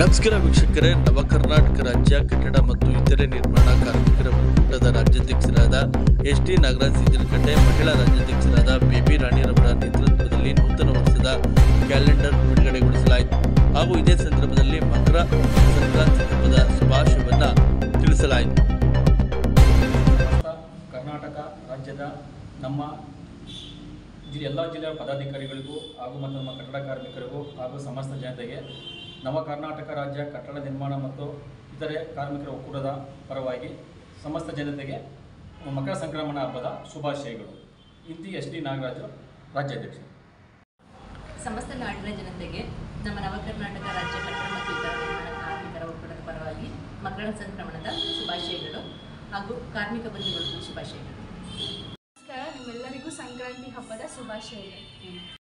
ನಮಸ್ಕಾರ ವೀಕ್ಷಕರೇ, ನವಕರ್ನಾಟಕ ರಾಜ್ಯ ಕಟ್ಟಡ ಮತ್ತು ಇತರೆ ನಿರ್ಮಾಣ ಕಾರ್ಮಿಕರ ಒಕ್ಕೂಟದ ರಾಜ್ಯಾಧ್ಯಕ್ಷರಾದ ಎಸ್.ಟಿ. ನಾಗರಾಜ್ ಸಿದ್ದಲಕಟ್ಟೆ, ಮಹಿಳಾ ರಾಜ್ಯಾಧ್ಯಕ್ಷರಾದ ಬೇಬಿ ರಾಣಿರವರ ನೇತೃತ್ವದಲ್ಲಿ ನೂತನ ವರ್ಷದ ಕ್ಯಾಲೆಂಡರ್ ಬಿಡುಗಡೆಗೊಳಿಸಲಾಯಿತು ಹಾಗೂ ಇದೇ ಸಂದರ್ಭದಲ್ಲಿ ಮಕರ ಸಂಕ್ರಾಂತಿ ಹಬ್ಬದ ಶುಭಾಶಯವನ್ನು ತಿಳಿಸಲಾಯಿತು. ಕರ್ನಾಟಕ ರಾಜ್ಯದ ನಮ್ಮ ಎಲ್ಲ ಜಿಲ್ಲೆಯ ಪದಾಧಿಕಾರಿಗಳಿಗೂ ಹಾಗೂ ಮತ್ತು ನಮ್ಮ ಕಟ್ಟಡ ಕಾರ್ಮಿಕರಿಗೂ ಹಾಗೂ ಸಮಸ್ತ ಜನತೆಗೆ ನವ ಕರ್ನಾಟಕ ರಾಜ್ಯ ಕಟ್ಟಡ ನಿರ್ಮಾಣ ಮತ್ತು ಇತರೆ ಕಾರ್ಮಿಕರ ಒಕ್ಕೂಟದ ಪರವಾಗಿ ಸಮಸ್ತ ಜನತೆಗೆ ಮಕರ ಸಂಕ್ರಮಣ ಹಬ್ಬದ ಶುಭಾಶಯಗಳು. ಇಂತಿ ಎಸ್.ಟಿ. ನಾಗರಾಜು, ರಾಜ್ಯಾಧ್ಯಕ್ಷ. ಸಮಸ್ತ ನಾಡಿನ ಜನತೆಗೆ ನಮ್ಮ ನವ ಕರ್ನಾಟಕ ರಾಜ್ಯ ಕಟ್ಟಡ ಮತ್ತು ಇತರ ನಿರ್ಮಾಣ ಕಾರ್ಮಿಕರ ಒಕ್ಕೂಟದ ಪರವಾಗಿ ಮಕರ ಸಂಕ್ರಮಣದ ಶುಭಾಶಯಗಳು ಹಾಗೂ ಕಾರ್ಮಿಕ ಬಂಧುಗಳಿಗೂ ಶುಭಾಶಯಗಳು. ನಮಸ್ಕಾರ, ನಿಮ್ಮೆಲ್ಲರಿಗೂ ಸಂಕ್ರಾಂತಿ ಹಬ್ಬದ ಶುಭಾಶಯಗಳು.